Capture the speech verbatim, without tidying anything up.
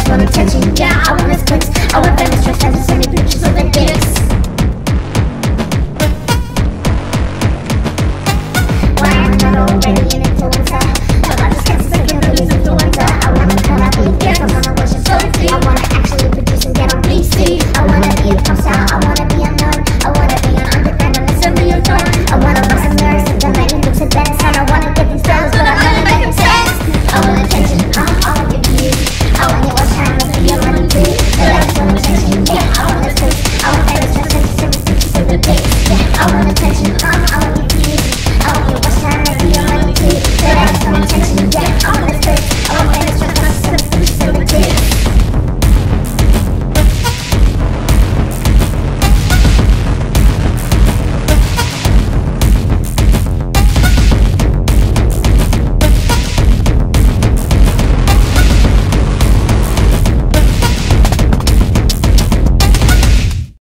want attention, yeah, I want this clicks. I want famous trust, I just send me pictures of the dicks. Why am I not already an influencer? No, I just can't stick in these influenza. I wanna come out with yes, I wanna worship Sophie. I wanna actually produce and get on B C. I wanna be a pop star, I wanna be unknown. I wanna be an underground, I'm a Sanrio tone. I wanna write some lyrics and then make looks and bends. And I wanna get these girls, but I'm gonna make them sense. I want attention, uh, I want your views. I want your watch time, let's be your money too. The lights want attention, yeah, I want this clicks. I want famous trust, I just send me pictures of the dicks. Yeah, I want attention, uh.